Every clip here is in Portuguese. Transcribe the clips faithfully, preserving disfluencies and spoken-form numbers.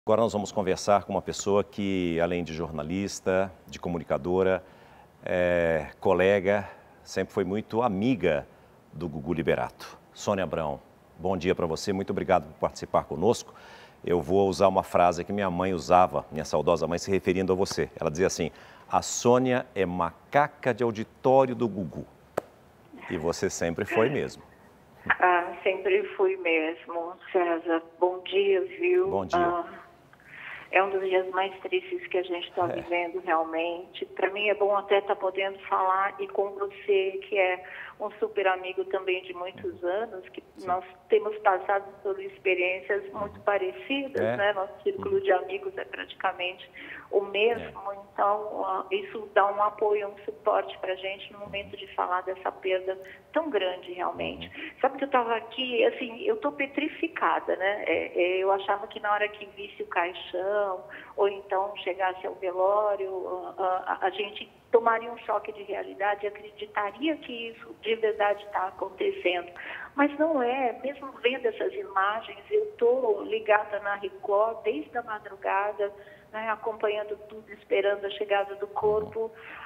Agora nós vamos conversar com uma pessoa que, além de jornalista, de comunicadora, é, colega, sempre foi muito amiga do Gugu Liberato. Sônia Abrão, bom dia para você, muito obrigado por participar conosco. Eu vou usar uma frase que minha mãe usava, minha saudosa mãe, se referindo a você. Ela dizia assim: a Sônia é macaca de auditório do Gugu. E você sempre foi mesmo. Ah, sempre fui mesmo, César. Bom dia, viu? Bom dia. Ah, é um dos dias mais tristes que a gente está É. vivendo, realmente. Para mim é bom até estar podendo falar e com você, que é um super amigo também de muitos anos, que Sim. nós temos passado por experiências muito parecidas, É. né? Nosso círculo de amigos é praticamente o mesmo, então ah, isso dá um apoio, um suporte para a gente no momento de falar dessa perda tão grande, realmente. Sabe que eu estava aqui, assim, eu estou petrificada, né? É, é, eu achava que na hora que visse o caixão, ou então chegasse ao velório, a, a, a gente tomaria um choque de realidade e acreditaria que isso de verdade está acontecendo. Mas não é, mesmo vendo essas imagens, eu estou ligada na Record desde a madrugada, né, acompanhando tudo, esperando a chegada do corpo.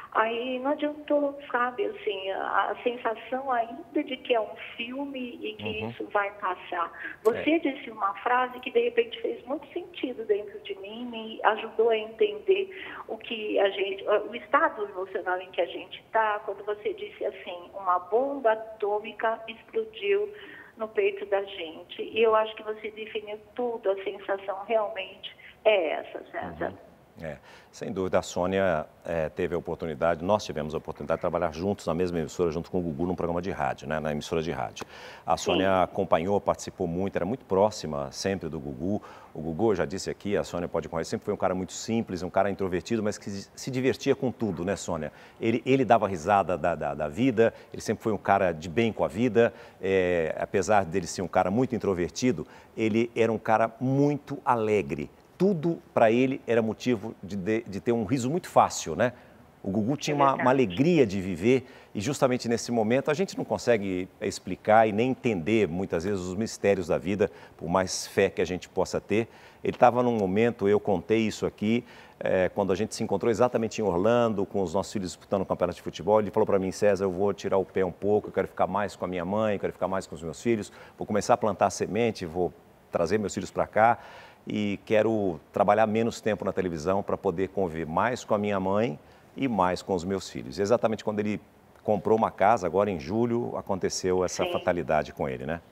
Aí não adiantou, sabe, assim, a, a sensação ainda de que é um filme e que Uhum. isso vai passar. Você É. disse uma frase que de repente fez muito sentido dentro de mim, me ajudou a entender o que a gente, o estado emocional em que a gente está, quando você disse assim: uma bomba atômica explodiu no peito da gente. E eu acho que você definiu tudo, a sensação realmente é essa, César. Uhum. É, sem dúvida, a Sônia é, teve a oportunidade, nós tivemos a oportunidade de trabalhar juntos na mesma emissora, junto com o Gugu, num programa de rádio, né, na emissora de rádio. A Sônia Sim. acompanhou, participou muito, era muito próxima sempre do Gugu. O Gugu, eu já disse aqui, a Sônia pode conhecer, sempre foi um cara muito simples, um cara introvertido, mas que se divertia com tudo, né, Sônia? Ele, ele dava risada da, da, da vida, ele sempre foi um cara de bem com a vida, é, apesar dele ser um cara muito introvertido, ele era um cara muito alegre. Tudo para ele era motivo de, de, de ter um riso muito fácil, né? O Gugu tinha uma, uma alegria de viver e justamente nesse momento a gente não consegue explicar e nem entender muitas vezes os mistérios da vida, por mais fé que a gente possa ter. Ele estava num momento, eu contei isso aqui, é, quando a gente se encontrou exatamente em Orlando, com os nossos filhos disputando o campeonato de futebol. Ele falou para mim: César, eu vou tirar o pé um pouco, eu quero ficar mais com a minha mãe, eu quero ficar mais com os meus filhos, vou começar a plantar semente, vou trazer meus filhos para cá. E quero trabalhar menos tempo na televisão para poder conviver mais com a minha mãe e mais com os meus filhos. E exatamente quando ele comprou uma casa, agora em julho, aconteceu essa Sim. fatalidade com ele, né?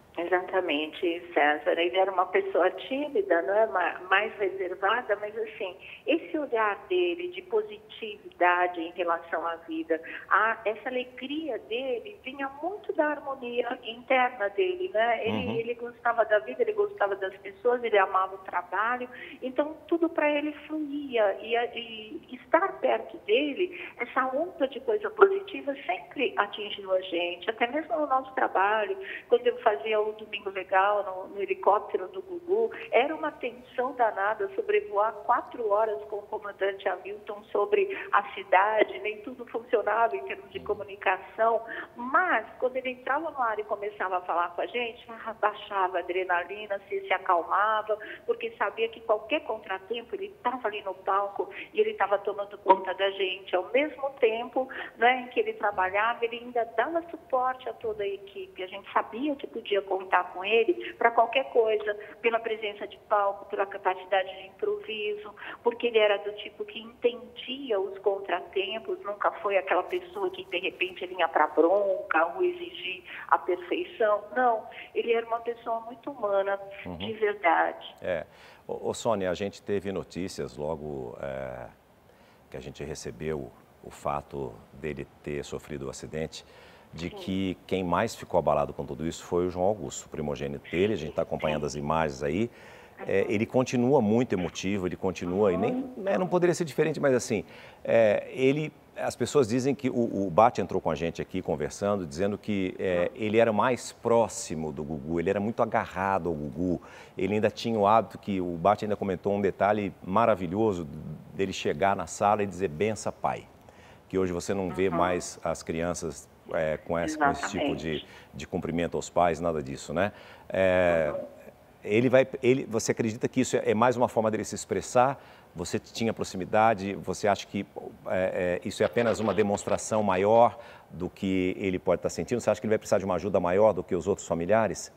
Exatamente, César. Ele era uma pessoa tímida, não é? Mais reservada, mas assim, esse olhar dele de positividade em relação à vida, a, essa alegria dele vinha muito da harmonia interna dele, né? Ele, Uhum. ele gostava da vida, ele gostava das pessoas, ele amava o trabalho, então tudo para ele fluía. E, e estar perto dele, essa onda de coisa positiva sempre atingiu a gente, até mesmo no nosso trabalho, quando eu fazia o Domingo Legal no, no helicóptero do Gugu, era uma tensão danada sobrevoar quatro horas com o comandante Hamilton sobre a cidade, nem tudo funcionava em termos de comunicação, mas quando ele entrava no ar e começava a falar com a gente, ah, baixava a adrenalina, se, se acalmava, porque sabia que qualquer contratempo ele estava ali no palco e ele estava tomando conta da gente. Ao mesmo tempo, né, em que ele trabalhava, ele ainda dava suporte a toda a equipe. A gente sabia que podia contar com ele para qualquer coisa, pela presença de palco, pela capacidade de improviso, porque ele era do tipo que entendia os contratempos, nunca foi aquela pessoa que de repente vinha para bronca ou exigir a perfeição. Não, ele era uma pessoa muito humana, uhum. de verdade. É. Ô, ô, Sônia, a gente teve notícias logo é, que a gente recebeu o fato dele ter sofrido o acidente, de Sim. que quem mais ficou abalado com tudo isso foi o João Augusto, o primogênito dele. A gente está acompanhando as imagens aí. É, ele continua muito emotivo, ele continua, e nem é, não poderia ser diferente, mas assim, é, ele, as pessoas dizem que o, o Bate entrou com a gente aqui conversando, dizendo que é, ele era mais próximo do Gugu, ele era muito agarrado ao Gugu, ele ainda tinha o hábito que o Bate ainda comentou um detalhe maravilhoso dele chegar na sala e dizer: bença, pai, que hoje você não vê mais as crianças É, com, esse, com esse tipo de, de cumprimento aos pais, nada disso, né? É, ele vai, ele, você acredita que isso é mais uma forma dele se expressar? Você tinha proximidade? Você acha que é, é, isso é apenas uma demonstração maior do que ele pode estar sentindo? Você acha que ele vai precisar de uma ajuda maior do que os outros familiares?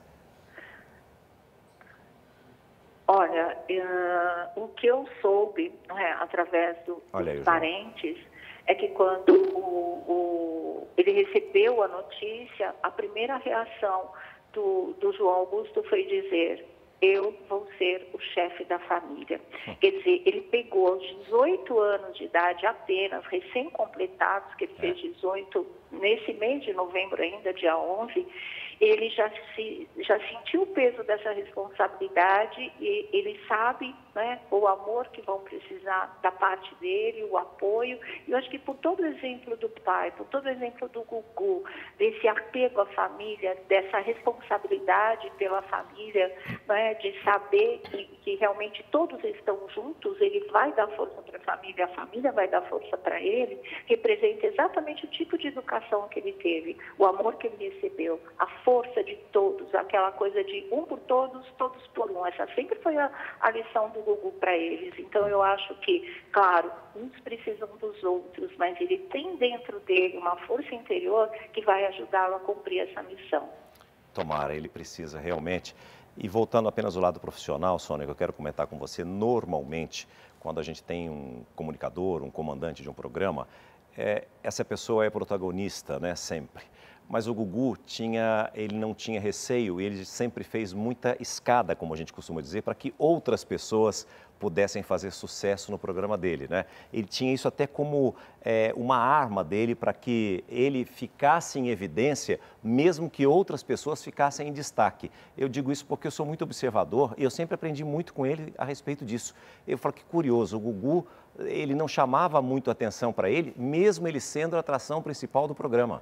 Olha, uh, o que eu soube, né, através do, Olha dos aí, parentes, é que quando o, o, ele recebeu a notícia, a primeira reação do, do João Augusto foi dizer: eu vou ser o chefe da família. Hum. Quer dizer, ele pegou aos dezoito anos de idade apenas, recém-completados, que ele fez dezoito nesse mês de novembro ainda, dia onze, ele já, se, já sentiu o peso dessa responsabilidade e ele sabe, né, o amor que vão precisar da parte dele, o apoio. E eu acho que por todo o exemplo do pai, por todo o exemplo do Gugu, desse apego à família, dessa responsabilidade pela família, né, de saber que, que realmente todos estão juntos, ele vai dar força para a família, a família vai dar força para ele, representa exatamente o tipo de educação que ele teve, o amor que ele recebeu, a força de todos, aquela coisa de um por todos, todos por um. Essa sempre foi a, a lição do Gugu para eles. Então, eu acho que, claro, uns precisam dos outros, mas ele tem dentro dele uma força interior que vai ajudá-lo a cumprir essa missão. Tomara, ele precisa realmente. E voltando apenas ao lado profissional, Sônia, que eu quero comentar com você, normalmente, quando a gente tem um comunicador, um comandante de um programa, é, essa pessoa é protagonista, né, sempre. Mas o Gugu tinha, ele não tinha receio, ele sempre fez muita escada, como a gente costuma dizer, para que outras pessoas pudessem fazer sucesso no programa dele, né? Ele tinha isso até como é, uma arma dele para que ele ficasse em evidência, mesmo que outras pessoas ficassem em destaque. Eu digo isso porque eu sou muito observador e eu sempre aprendi muito com ele a respeito disso. Eu falo que curioso, o Gugu, ele não chamava muito atenção para ele, mesmo ele sendo a atração principal do programa.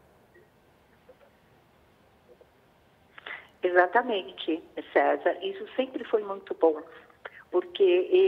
Exatamente, César. Isso sempre foi muito bom, porque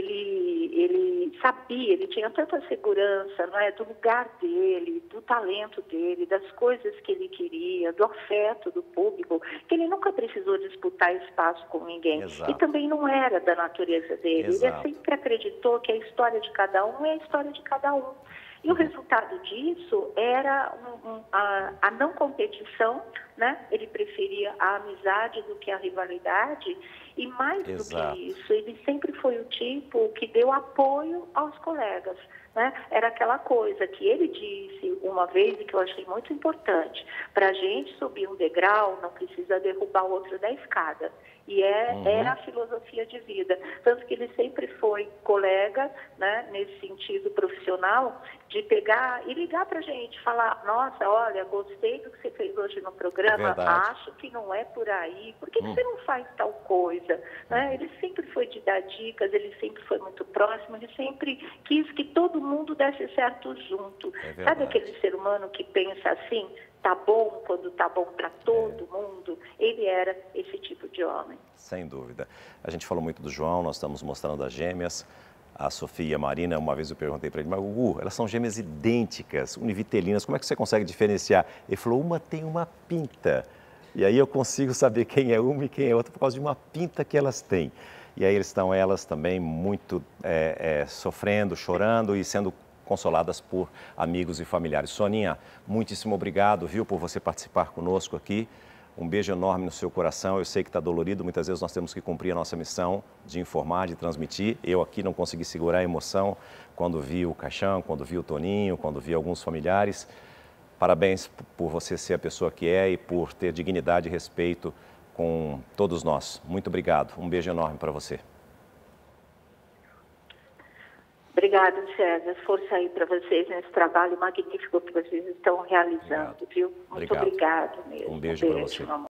ele, ele sabia, ele tinha tanta segurança, não é, do lugar dele, do talento dele, das coisas que ele queria, do afeto do público, que ele nunca precisou disputar espaço com ninguém. Exato. E também não era da natureza dele. Exato. Ele sempre acreditou que a história de cada um é a história de cada um. E o resultado disso era um, um, a, a não competição, né? Ele preferia a amizade do que a rivalidade. E mais Exato. do que isso, ele sempre foi o tipo que deu apoio aos colegas. Né? Era aquela coisa que ele disse uma vez e que eu achei muito importante: para a gente subir um degrau, não precisa derrubar o outro da escada. E é, uhum. era a filosofia de vida. Tanto que ele sempre foi colega, né, nesse sentido profissional, de pegar e ligar para a gente, falar: nossa, olha, gostei do que você fez hoje no programa, é acho que não é por aí, por que, uhum. que você não faz tal coisa? Uhum. Né? Ele sempre foi de dar dicas, ele sempre foi muito próximo, ele sempre quis que todo mundo desse certo junto. É Sabe aquele ser humano que pensa assim, tá bom quando tá bom para todo é. mundo? Ele era esse tipo de homem. Sem dúvida. A gente falou muito do João, nós estamos mostrando as gêmeas, a Sofia e a Marina. Uma vez eu perguntei para ele: mas Gugu, elas são gêmeas idênticas, univitelinas, como é que você consegue diferenciar? Ele falou: uma tem uma pinta. E aí eu consigo saber quem é uma e quem é outra por causa de uma pinta que elas têm. E aí estão elas também muito é, é, sofrendo, chorando e sendo consoladas por amigos e familiares. Soninha, muitíssimo obrigado, viu, por você participar conosco aqui. Um beijo enorme no seu coração. Eu sei que está dolorido, muitas vezes nós temos que cumprir a nossa missão de informar, de transmitir. Eu aqui não consegui segurar a emoção quando vi o Caixão, quando vi o Toninho, quando vi alguns familiares. Parabéns por você ser a pessoa que é e por ter dignidade e respeito com todos nós. Muito obrigado. Um beijo enorme para você. Obrigada, César. Força aí para vocês nesse trabalho magnífico que vocês estão realizando, obrigado. Viu? Muito obrigado, obrigado mesmo. Um beijo, um beijo para você.